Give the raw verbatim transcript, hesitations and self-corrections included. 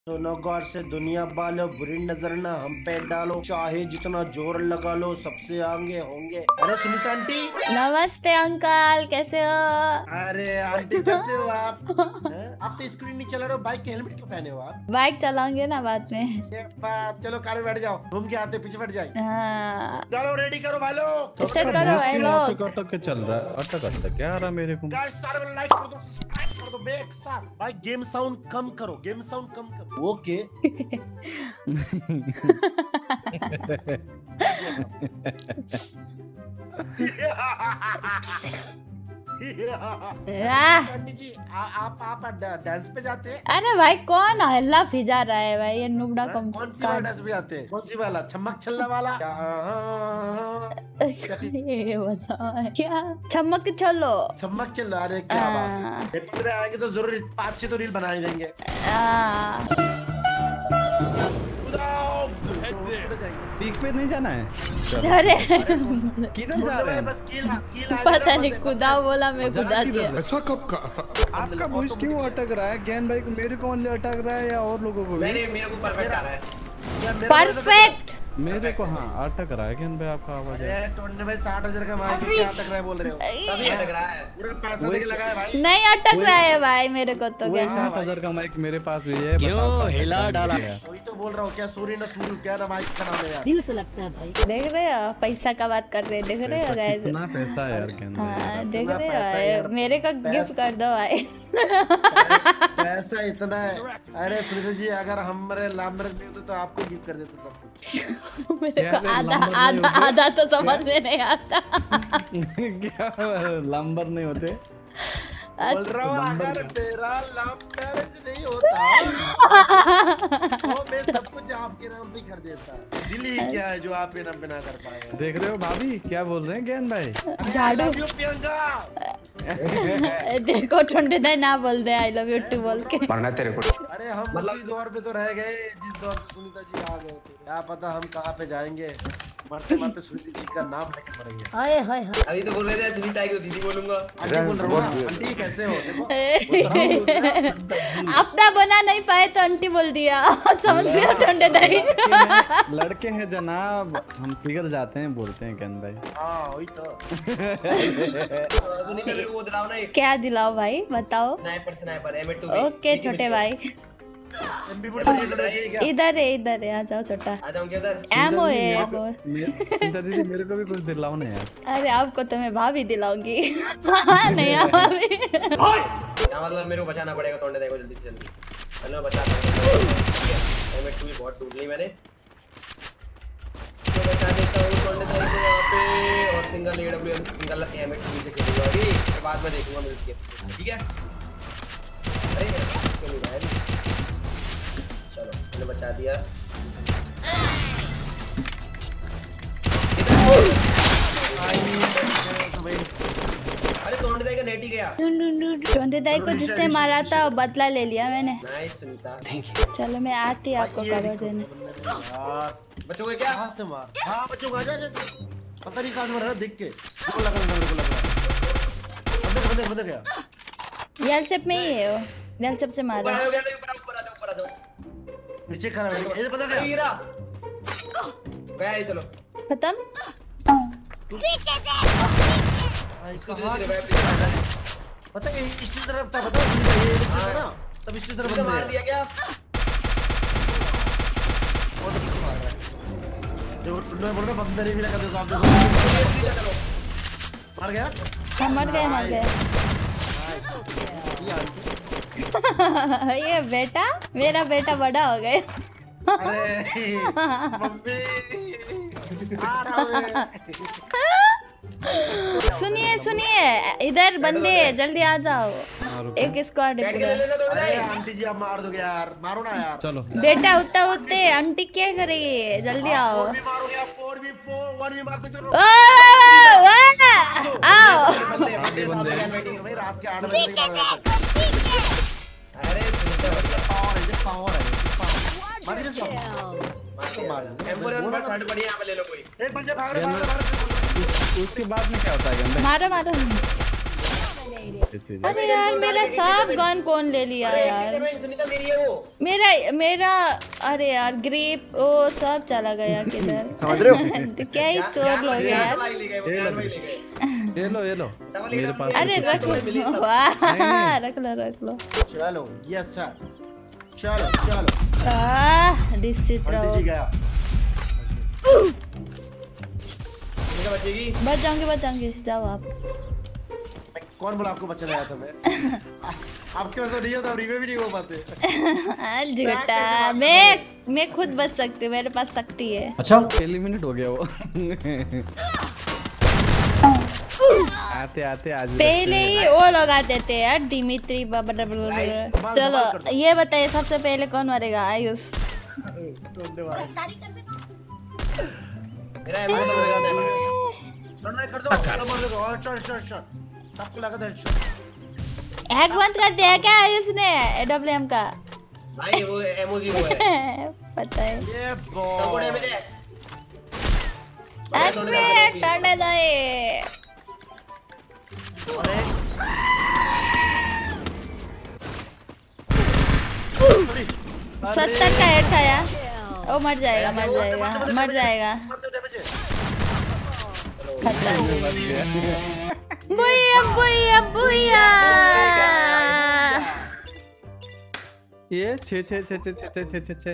दोनों गौर से दुनिया बालो, बुरी नजर ना हम पे डालो, चाहे जितना जोर लगा लो सबसे आगे होंगे। अरे सुनीता आंटी। नमस्ते अंकल, कैसे हो? अरे आंटी कैसे हो आप? आप तो स्क्रीन नहीं चला रहे हो, बाइक के हेलमेट क्यों पहने हो आप? बाइक चलाएंगे ना बाद में। ये बात, चलो कार में बैठ जाओ, घूम के आते पीछे बैठ जाए। हाँ। चलो रेडी करो भाई लोग, स्टार्ट करो भाई लोग। अटक अटक के चल रहा है, अटक अटक क्या आ रहा मेरे को? गाइस सारे में लाइक कर दो, सब्सक्राइब कर दो एक साथ। भाई गेम साउंड कम करो, गेम साउंड कम करो। ओके आंटी जी आ, आप आप डांस पे जाते हैं? अरे भाई कौन हल्ला फिजा रहा है भाई, ये नुबड़ा कम। कौन सी वाला डांस पे जाते हैं? कौन सी वाला? छमक छल्ला वाला? ये बता क्या छमक चलो छमक चल। अरे क्या बात है, आएंगे तो जरूर पाँच छह तो रील बना ही देंगे। पीक पे नहीं जाना है? अरे किधर जा रहे हैं? बस कीला, कीला पता नहीं, खुदा बोला मैं खुदा दिया। ऐसा कब कहा था? आपका वॉइस क्यों अटक रहा है? ज्ञान भाई को मेरे को ओनली अटक रहा है या और लोगों को भी? मेरे मेरे को परफेक्ट आ रहा है। परफेक्ट मेरे को हाँ अटक रहा है ज्ञान भाई, आपका आवाज है। अरे टोन्ने भाई साठ हजार का मार के क्या अटक रहा है बोल रहे हो? तभी अटक रहा है, पूरा पैसा देके लगाया भाई। नहीं अटक रहा है भाई मेरे को तो। क्या साठ हजार का माइक मेरे पास भी है, क्यों हिला डाला? वही तो बोल रहा हूँ, क्या सूरी ना सूरी क्या ना माइक का नाम है यार। दिल से लगता है भाई। देख रहे हो पैसा का बात कर रहे हैं, देख रहे हो गाइस? कितना पैसा है यार ज्ञान भाई? हाँ देख रहे हो, मेरे को गिफ्ट कर दो भाई। पैसा इतना है। अरे सुनीता जी अगर हमारे लामरस नहीं होते तो आपको गिफ्ट कर देते सब कुछ। मेरे को आधा आधा आधा तो समझ में नहीं आता। क्या लंबर नहीं होते? बोल रहा हूँ अगर मेरा लव मैरिज नहीं होता तो मैं सब कुछ आपके नाम पे कर देता। दिल ही क्या है जो आपके नाम पे ना कर पाए? देख रहे हो भाभी क्या बोल रहे हैं ज्ञान भाई? झाड़ू प्रियंका देखो ठंडे दाई ना बोल दे आई लव यू टू बोल के। पढ़ना तेरे को। अरे हम उसी दौर पे तो रह गए जिस दौर से सुनीता जी आ गए थे। क्या पता हम कहाँ पे जाएंगे, मरते मरते सुनीता जी का नाम लेके मरेंगे। हाय हाय हाय। अभी तो बोल रहे थे सुनीता को दीदी बोलूंगा। आंटी बोल रहा हूँ ना, आंटी कैसे हो? देखो अपना बना नहीं पाए तो आंटी बोल दिया। समझ रहे हो ठंडे दाई? लड़के हैं जनाब, हम पिघल जाते हैं बोलते हैं ज्ञान भाई। हाँ वही तो। सुनीता मेरे को वो दिलाओ ना। क्या दिलाओ भाई बताओ? Sniper sniper M two. Okay छोटे भाई, इधर है इधर है, आ जाओ छोटा। आ जाऊं क्या इधर? एमो है। सुनीता दीदी मेरे को भी कुछ दिलाओ ना यार। अरे आपको तो मैं भाभी दिलाऊंगी। नहीं आप भाभी। क्या मतलब मेरे को बचाना पड़ेगा? तोड़ने देखो जल्दी से जल्दी। चलो बचा एम टू भी बहुत टूट ली मैंने। तो बचा देता हूं तोड़ने देखो यहां पे, और single AWM single M two से खेलूंगा अभी, फिर बाद में देखूंगा मिलके। ठीक है? अरे क्यों नहीं भाई? चलो मैंने बचा दिया। अरे तोड़ने देगा नेट ही गया। टोंडे दाई को जिसने मारा था बदला ले लिया मैंने। नाइस सुनीता। चलो मैं आती आपको कवर देने। बचोगे क्या? कहाँ से मार? हाँ बच्चों आ जा जा। पता नहीं कहाँ से मार रहा देख के। मेरे को लगा मेरे को लगा। बंदे बंदे बंदे गया। यल सेप में ही है वो, यल सेप से मारा। ऊपर आ गया, ऊपर ऊपर आ जाओ, ऊपर आ जाओ। नीचे खड़ा है, ये बंदा गया। हीरा गया ही। चलो खत्म। इसको धीरे धीरे रिवाइव दिया। पता है इस तरफ था, पता है ये ये ना सब इस तरफ इसको मार दिया क्या? और किसको मार रहा है? जो तुमने बोला बंदर ही भी लगा दो आप देखो। चलो मर गया? हाँ मर गए मर गए। ये बेटा मेरा बेटा बड़ा हो गया। अरे मम्मी आ रहा है। सुनिए सुनिए इधर बंदे जल्दी आ जाओ, एक स्क्वाड है पूरा। अरे आंटी जी आप मार दोगे यार, मारो ना यार। चलो बेटा उतना उतने आंटी क्या करेगी, जल्दी आओ। फोर भी मारोगे आप, फोर भी फोर वन भी मार सकते हो। आओ भाई रात के आठ बजे। अरे सुनीता पावर है, पावर है, मार दे सब। मार दे एम्बुलेंस में थर्ड बढ़िया यहाँ पे ले लो कोई। एक बंदे भाग रहे भाग रहे। उसके बाद में क्या होता है? मारो मारो। अरे यार मेरा सब गन कौन ले लिया यार? सुनीता मेरी है वो। मेरा मेरा अरे यार ग्रेप ओ सब चला गया किधर? समझ रहे हो? तो क्या ही चोर लोग हैं यार। भाई ले गए वो, ज्ञान भाई ले गए। ये लो ये लो मेरे पास अरे रख लो, वाह रख लो रख लो। चलो यस सर, चलो चलो आह निश्चित पंडित रहो। जी गया। सुनीता बचेगी। बच जाऊंगी बच जाऊंगी, जाओ आप। मैं कौन बोला आपको बचने आया था मैं? आपके पास तो नहीं होता, रिवे भी नहीं हो पाते। झूठा, मैं मैं खुद बच सकती हूँ, मेरे पास शक्ति है। अच्छा एलिमिनेट हो गया वो आते आते आज पहले ही वो लोग आते थे यार, दिमित्री बाबा। चलो ये बताइए सबसे पहले कौन मरेगा? आयुष। मेरा एमओ तो मेरे हाथ में है। लड़ाई कर दो, चलो मार दो, शॉट शॉट शॉट, सबको लगा दे शॉट। हैक बंद कर दिया क्या आयुष ने एडब्ल्यूएम का? भाई वो एमओजी वो है। पता है। ये सबको बॉय डैमेज है। अरे टर्न दे। अरे सत्तर का हेड था यार। ओ मर जाएगा मर जाएगा मर जाएगा। खत्म। बुया बुया बुया। ये छः छः छः छः छः छः छः छः